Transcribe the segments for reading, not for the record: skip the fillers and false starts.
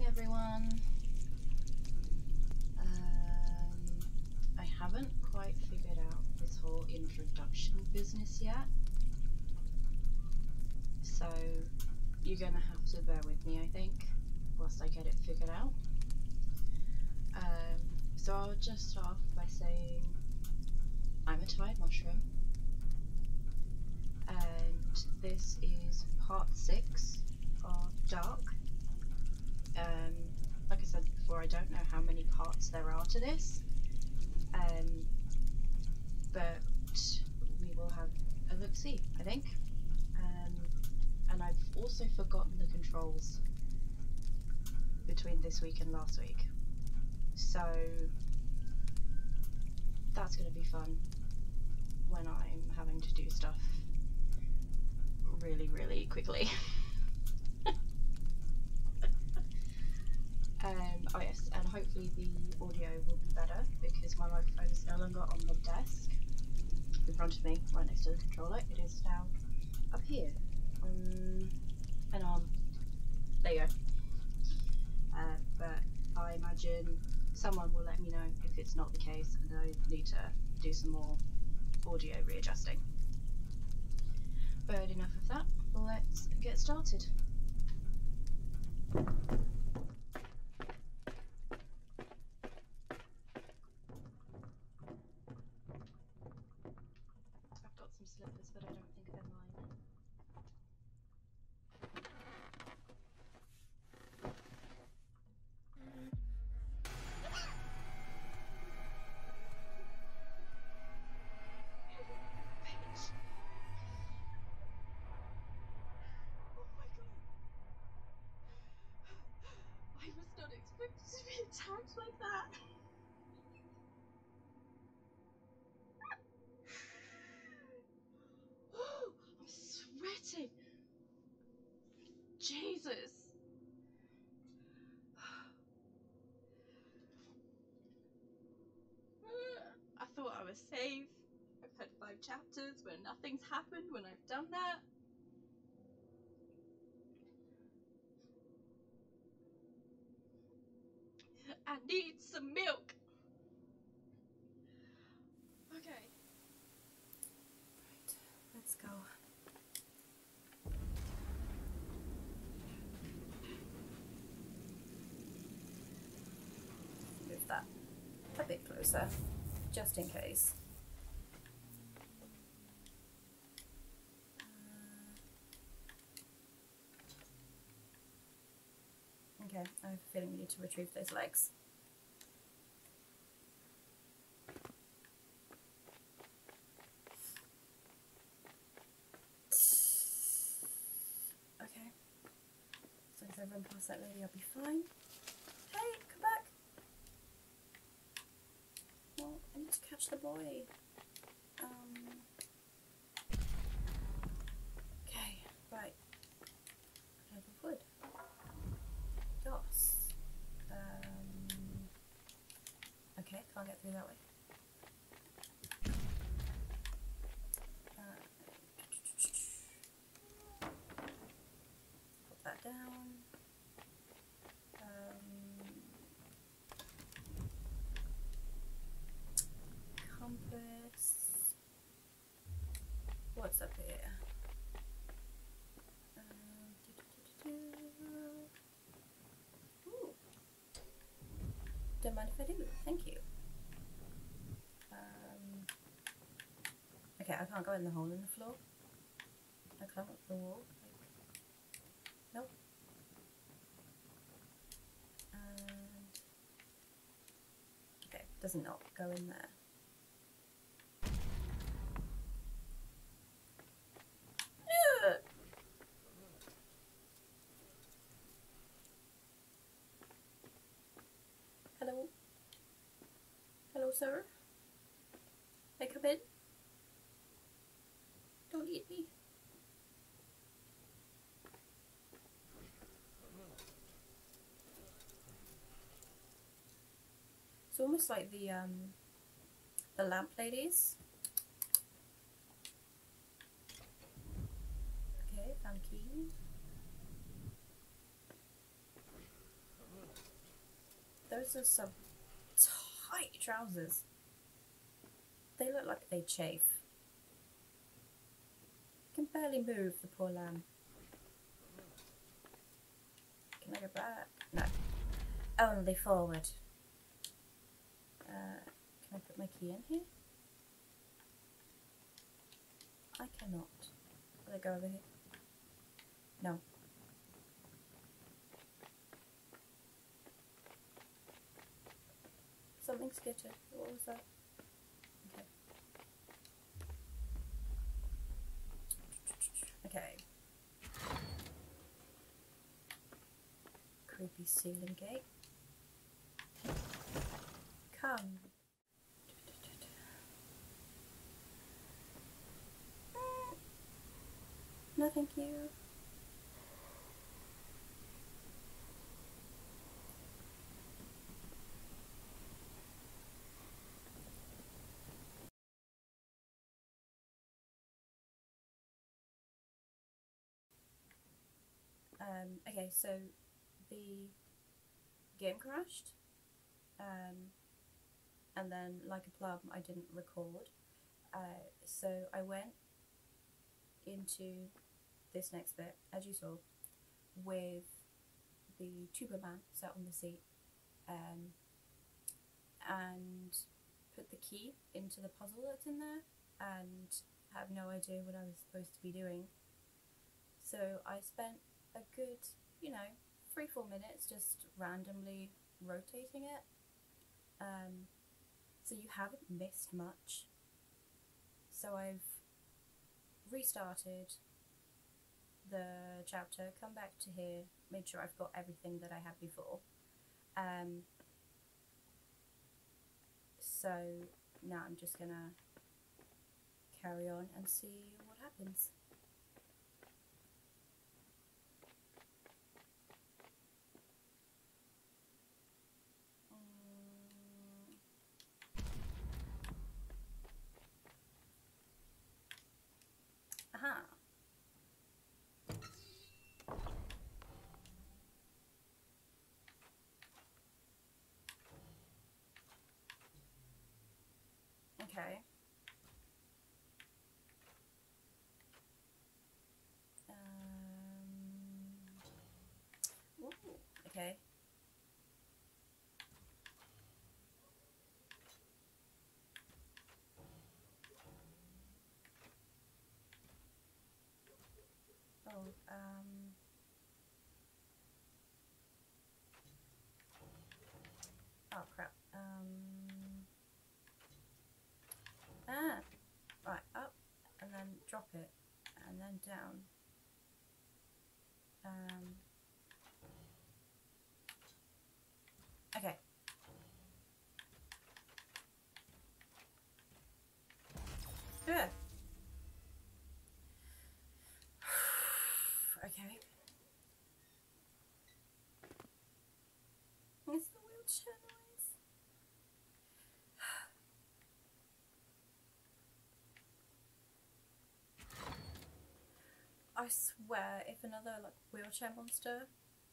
everyone. I haven't quite figured out this whole introduction business yet, so you're gonna have to bear with me, I think, whilst I get it figured out. So I'll just start off by saying I'm a tired mushroom, and this is part 6 of Darq. Like I said before, I don't know how many parts there are to this, but we will have a look-see, I think. And I've also forgotten the controls between this week and last week, so that's going to be fun when I'm having to do stuff really quickly. Oh yes, and hopefully the audio will be better because my microphone is no longer on the desk in front of me, right next to the controller. It is now up here and on. There you go. But I imagine someone will let me know if it's not the case and I need to do some more audio readjusting. But enough of that, let's get started. I've got some slippers, but I don't think they're mine. I was not expected to be attacked like that. Oh, I'm sweating. Jesus. I thought I was safe. I've had 5 chapters where nothing's happened when I've done that. I need some milk. Okay. Right, let's go. Move that a bit closer, just in case. Okay, I have a feeling we need to retrieve those legs. Okay, as long as I run past that lady, I'll be fine. Hey, come back! Well, I need to catch the boy. Okay, right. I have a wood. DOS. Okay, can't get through that way. Put that down. Compass. What's up here? Ooh. Don't mind if I do. Thank you. Okay, I can't go in the hole in the floor. I climb up the wall. Nope. Okay, doesn't not go in there. Hello? Hello, sir? May I come in? Don't eat me. It's almost like the lamp ladies. Okay, found a key. Those are some tight trousers. They look like they chafe. I can barely move, the poor lamb. Can I go back? No. Only forward. Can I put my key in here? I cannot. Will I go over here? No. Something skittered. What was that? Okay. Okay. Creepy ceiling gate. Come. No, thank you. Okay, so the game crashed, and then like a plum I didn't record, so I went into this next bit, as you saw, with the tuber man sat on the seat, and put the key into the puzzle that's in there, and have no idea what I was supposed to be doing. So I spent a good, 3-4 minutes just randomly rotating it. So you haven't missed much. So I've restarted the chapter, come back to here, made sure I've got everything that I had before. So now I'm just gonna carry on and see what happens. Aha. Okay. Ooh, okay. Oh, oh crap. Right, up, and then drop it, and then down. Okay. Yeah. Okay. It's the wheelchair noise. I swear, if another wheelchair monster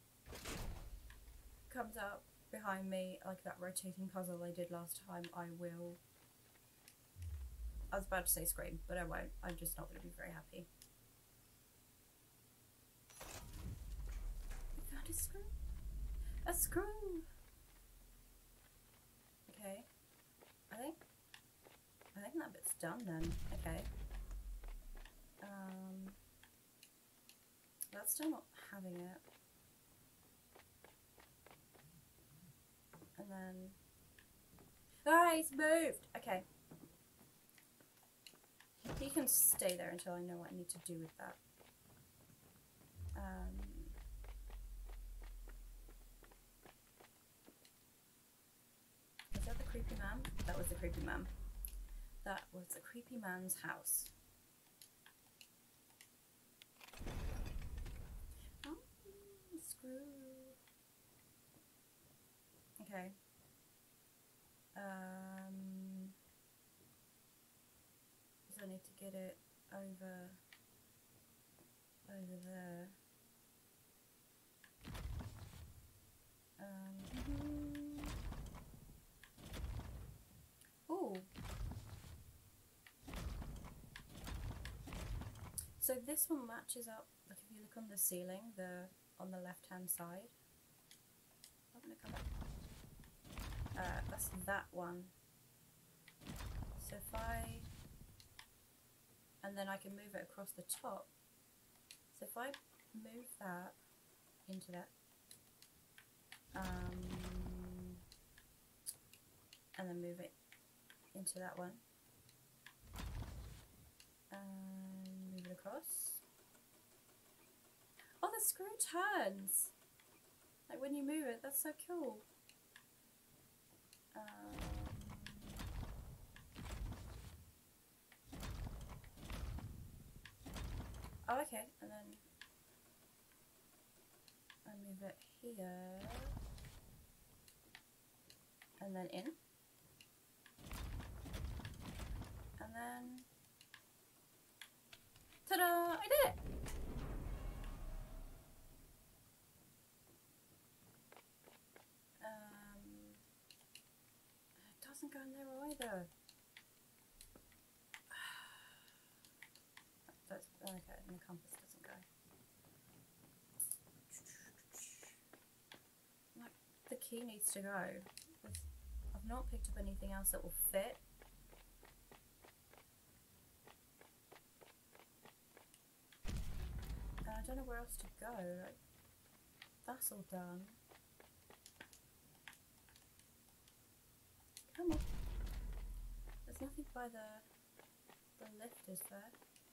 comes up behind me, like that rotating puzzle I did last time, I will. I was about to say scream, but I won't. I'm just not going to be very happy. I found a screw. A screw. Okay. I think that bit's done then. Okay. That's still not having it. And then... Ah, he's moved! Okay. He can stay there until I know what I need to do with that. Was that the creepy man? That was the creepy man. That was the creepy man's house. Oh, screw. Okay. So I need to get it over there. So this one matches up, like if you look on the ceiling, on the left hand side. I'm gonna come back. That's that one. So if and then I can move it across the top. So if I move that into that, and then move it into that one, and move it across. Oh, the screw turns! Like when you move it, that's so cool. Oh, okay, and then I move it here, and then in, and then, ta-da! I did it! It doesn't go in there either. That's okay, and the compass doesn't go. Like, the key needs to go. I've not picked up anything else that will fit. And I don't know where else to go. Like, that's all done. Come on. There's nothing by the lift, is there?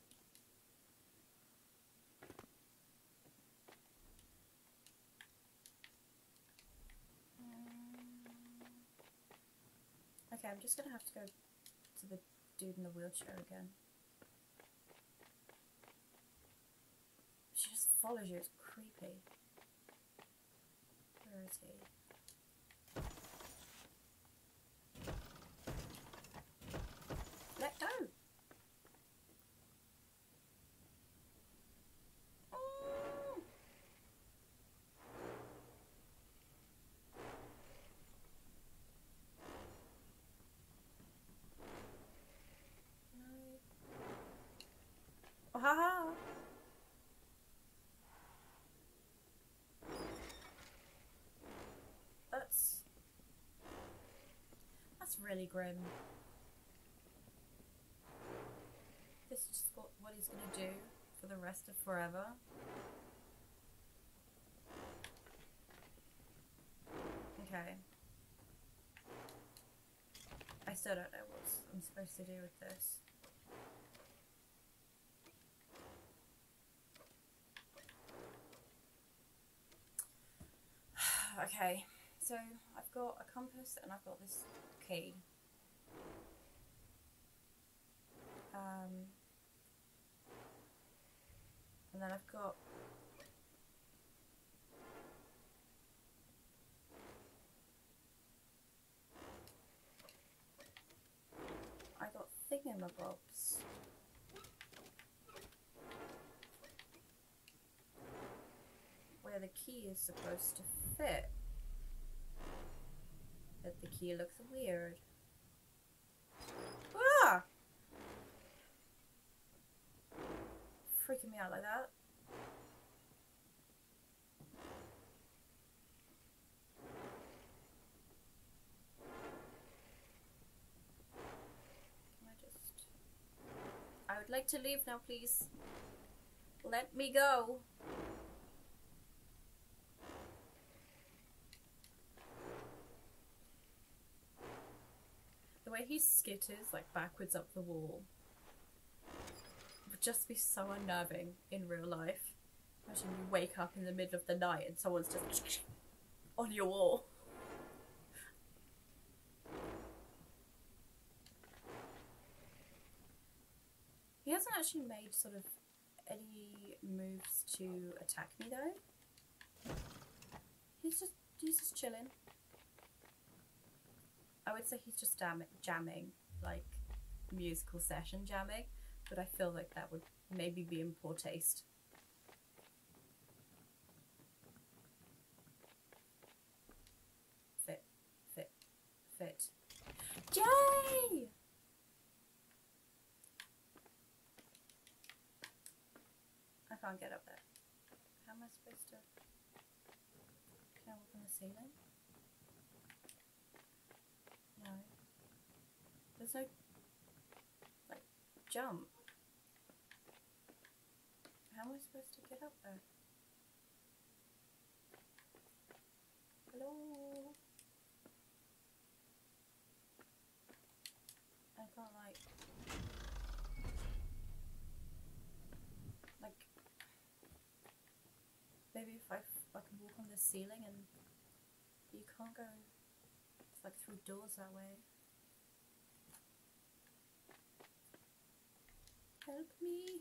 Okay, I'm just gonna have to go to the dude in the wheelchair again. She just follows you, it's creepy. Where is he? Let go! Oh. No. Oh, ha ha! That's really grim. This is just what he's gonna do for the rest of forever. Okay. I still don't know what I'm supposed to do with this. Okay, so I've got a compass and I've got this key. And then I've got thingamabobs. Where the key is supposed to fit. But the key looks weird. Ah! Freaking me out like that. I would like to leave now, please. Let me go. The way he skitters like backwards up the wall would just be so unnerving in real life. Imagine you wake up in the middle of the night and someone's just on your wall. He hasn't actually made sort of any moves to attack me though. He's just chilling. I would say he's just jamming, like musical session jamming, but I feel like that would maybe be in poor taste. Fit, fit, fit. Yay! can't get up there. How am I supposed to... Can I walk on the ceiling? No. There's no... like, jump. How am I supposed to get up there? Hello? I can't, like... Maybe if I can walk on the ceiling and you can't go, it's like through doors that way. Help me!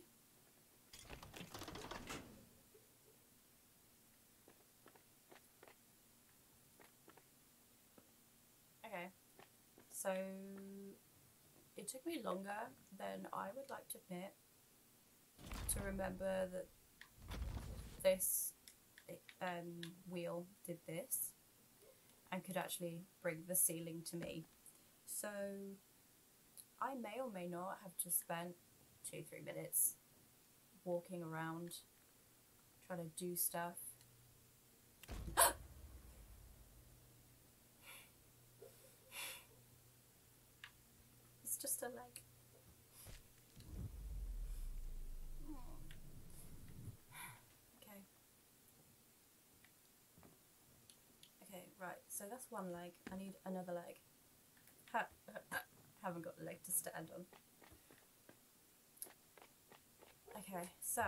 Okay, so it took me longer than I would like to admit to remember that this wheel did this and could actually bring the ceiling to me. So I may or may not have just spent 2-3 minutes walking around trying to do stuff. It's just a leg. Okay, right, so that's one leg. I need another leg. Haven't got a leg to stand on. Okay, so...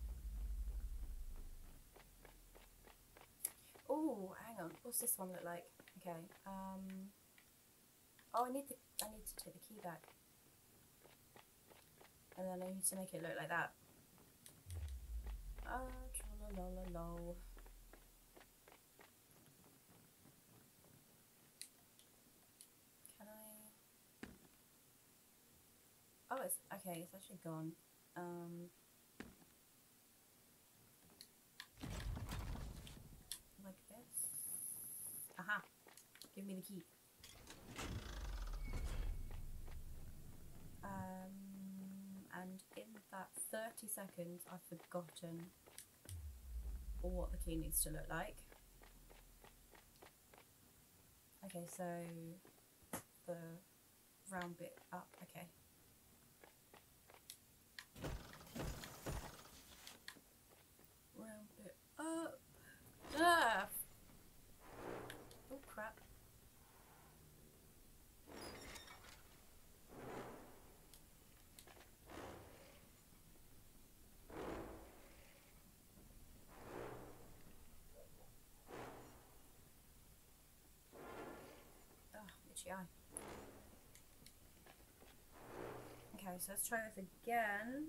Oh, hang on. What's this one look like? Okay, oh, I need to take the key back. And then I need to make it look like that. Tra-la-la-la-lo. Oh, it's okay. It's actually gone. Like this. Aha! Give me the key. And in that 30 seconds, I've forgotten what the key needs to look like. Okay, so the round bit up. Okay. Round bit up. Ah! Oh crap. Oh, itchy eye. Okay, so let's try this again.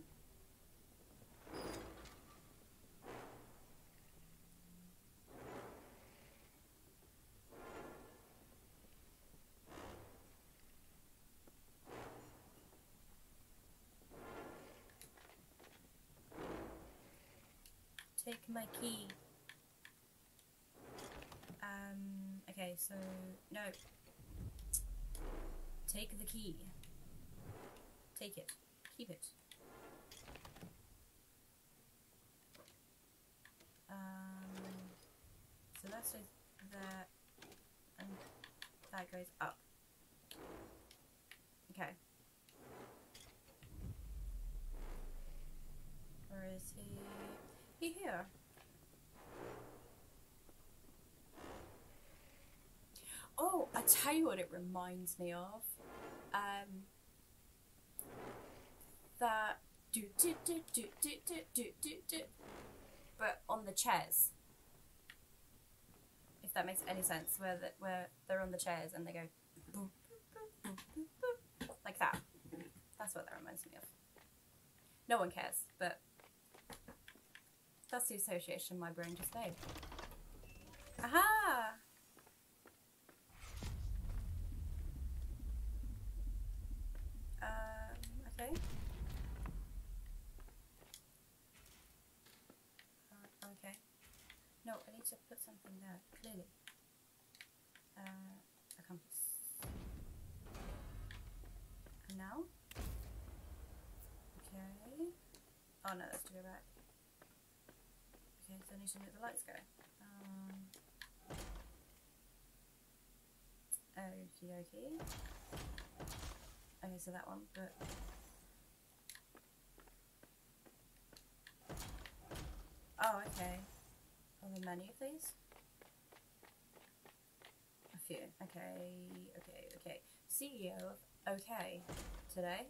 Take my key. Okay, so no. Take the key. Take it. Keep it. So that's there, and that goes up. Okay. Where is he? He here. Oh, I tell you what it reminds me of. That do do do do do do do do do, but on the chairs. If that makes any sense, where they're on the chairs and they go boop, boop, boop, boop, boop, like that. That's what that reminds me of. No one cares, but that's the association my brain just made. Aha! Okay. Okay. No, I need to put something there, clearly. A compass. And now? Okay. Oh no, that's to go back. So I need to make the lights go. Okie dokie. Okay, so that one, but... Oh, okay. On the menu, please. A few. Okay. CEO of OK today.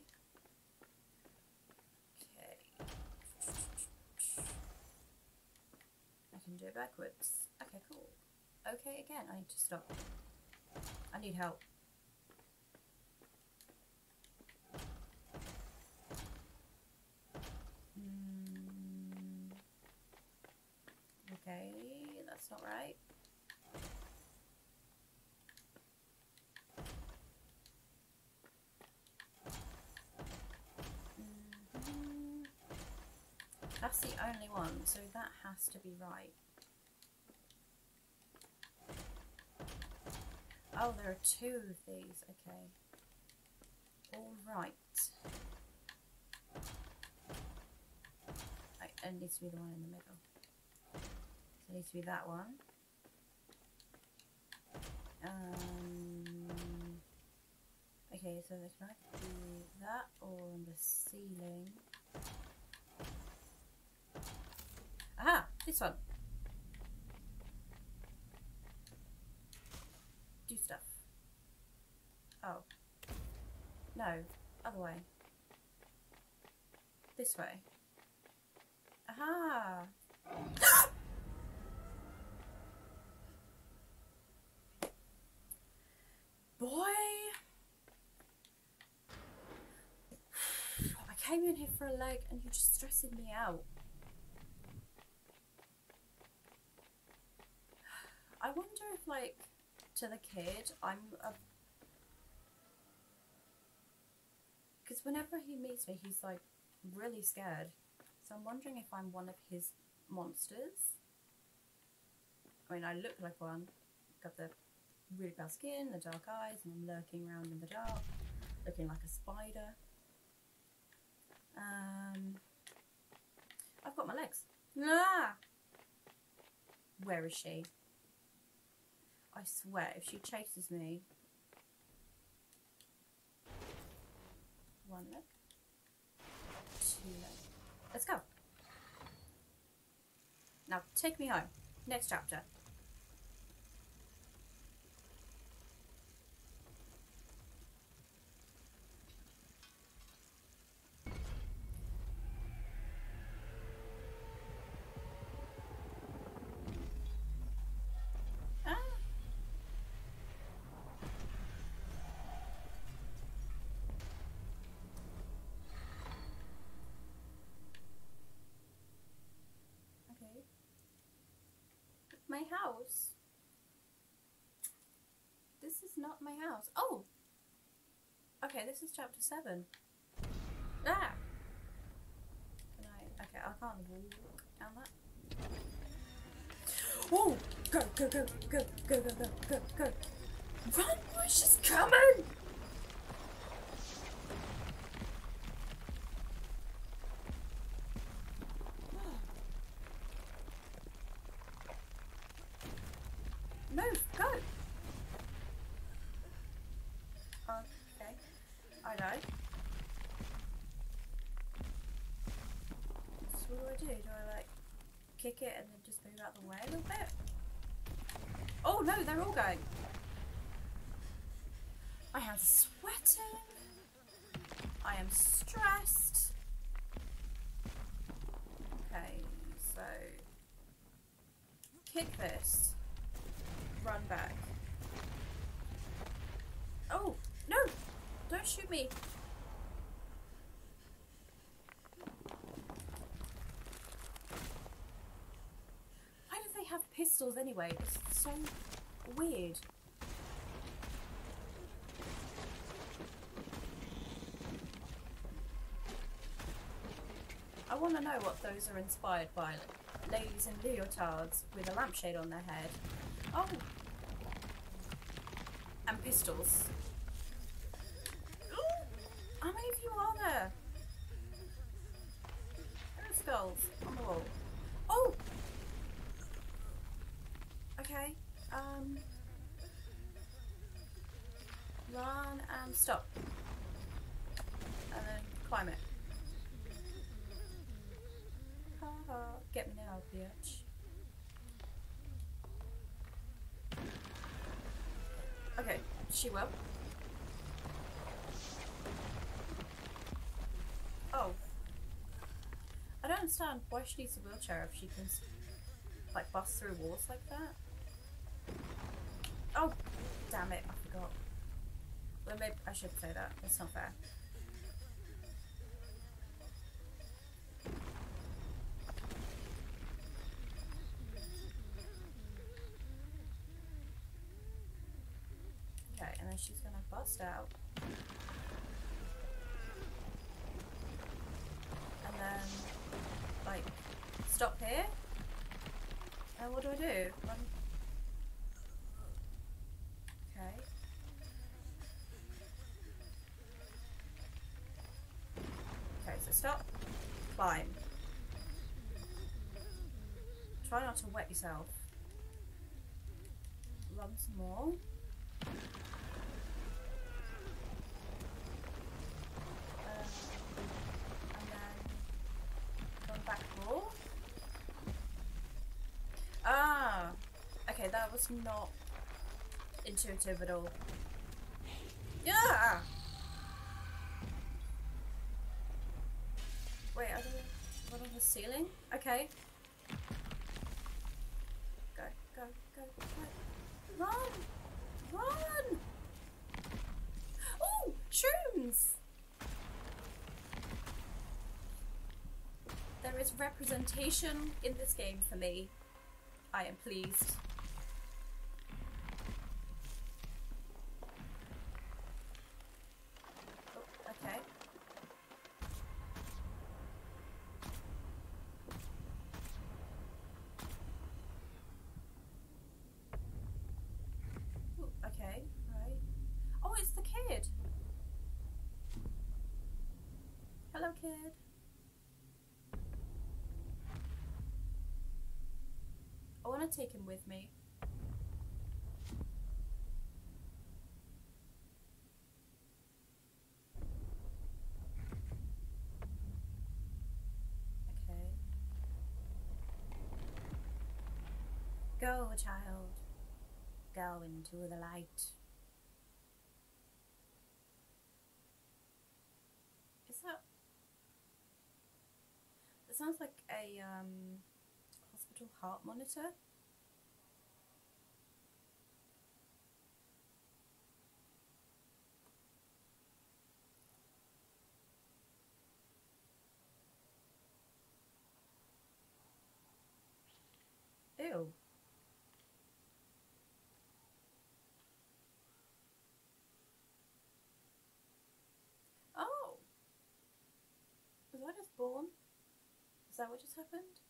Okay. I can do it backwards. Okay, cool. Okay, again, I need to stop. I need help. Okay, that's not right. That's the only one, so that has to be right. Oh, there are two of these, okay. Alright. It needs to be the one in the middle. So it needs to be that one. Okay, so they can either be that or on the ceiling. Aha! This one! Do stuff. Oh. No. Other way. This way. Aha! Boy! I came in here for a leg and you're just stressing me out. I wonder if, like, to the kid, I'm a... Because whenever he meets me, he's, like, really scared. So I'm wondering if I'm one of his monsters. I mean, I look like one. Got the really pale skin, the dark eyes, and I'm lurking around in the dark, looking like a spider. I've got my legs. Ah! Where is she? I swear, if she chases me... One leg. Two legs. Let's go. Now, take me home. Next chapter. My house. This is not my house. Oh! Okay, this is chapter 7. Ah! Can I... Okay, I can't walk down that. Oh! Go, go, go, go, go, go, go, go, go. Run, boy, she's coming! Move, go! Okay, I know. So what do? Do I like kick it and then just move out the way a little bit? Oh no, they're all going. I am sweating. I am stressed. Okay, so kick this. Run back. Oh, no! Don't shoot me! Why do they have pistols anyway? It's so weird. I want to know what those are inspired by. Ladies in leotards with a lampshade on their head. Oh! And pistols. Ooh. How many of you are there? There are skulls on the wall. Oh! Run and stop. And then climb it. Haha. Get me now, bitch. Okay, she will. Oh. I don't understand why she needs a wheelchair if she can, like, bust through walls like that. Oh, damn it, I forgot. Well, maybe I should say that. That's not fair. Okay, and then she's gonna bust out. And then, like, stop here. And what do? Okay. Okay, so stop. Climb. Try not to wet yourself. Run some more. And then run back more. Ah! Okay, that was not intuitive at all. Yeah! Wait, I don't run on the ceiling? Okay. Go, go, go, go. Run! Run! Oh! Shrooms! There is representation in this game for me. I am pleased. Oh, okay. Ooh, okay, right. Oh, it's the kid! Hello, kid. I want to take him with me. Okay. Go, child. Go into the light. Is that... It sounds like a hospital heart monitor. Ew. Oh! Was I just born? Is that what just happened?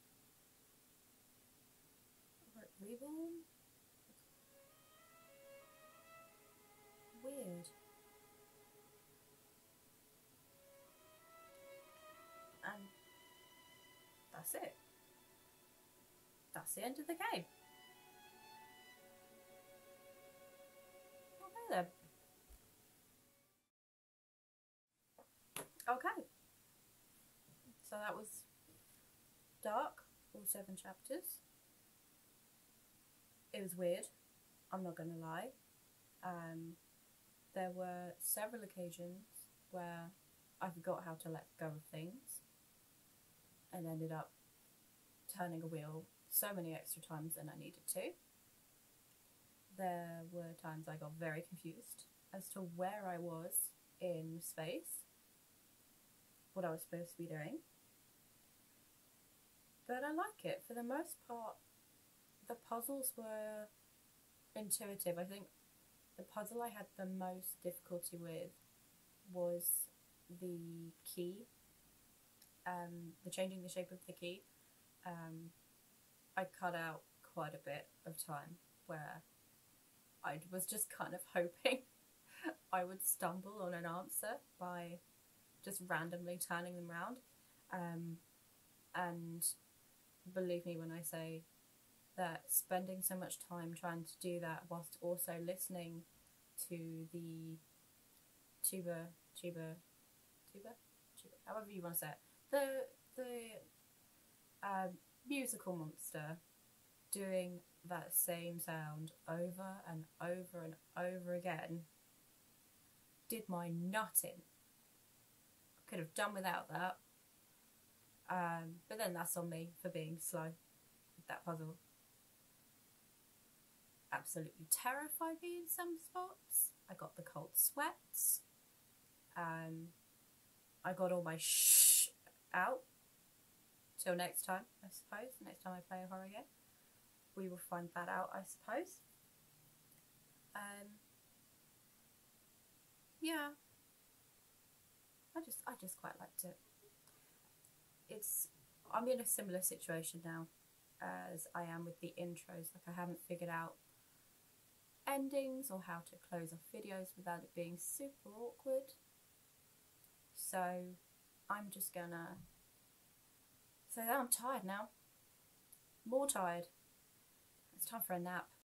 Or reborn? Weird. And that's it. That's the end of the game. Okay then. Okay. So that was Darq, all 7 chapters. It was weird, I'm not gonna lie. There were several occasions where I forgot how to let go of things and ended up turning a wheel so many extra times than I needed to. There were times I got very confused as to where I was in space, what I was supposed to be doing. But I like it. For the most part, the puzzles were intuitive. I think the puzzle I had the most difficulty with was the key, the changing the shape of the key. I cut out quite a bit of time where I was just kind of hoping I would stumble on an answer by just randomly turning them round. And believe me when I say that spending so much time trying to do that whilst also listening to the tuba, however you want to say it, the musical monster doing that same sound over and over and over again did my nut in. I could have done without that. But then that's on me for being slow with that puzzle. Absolutely terrified me in some spots. I got the cold sweats. I got all my shh out. Till next time, I suppose. Next time I play a horror game, we will find that out, I suppose. Yeah, I just quite liked it. I'm in a similar situation now as I am with the intros. Like, I haven't figured out endings or how to close off videos without it being super awkward. So I'm just gonna say that I'm tired now. More tired. It's time for a nap.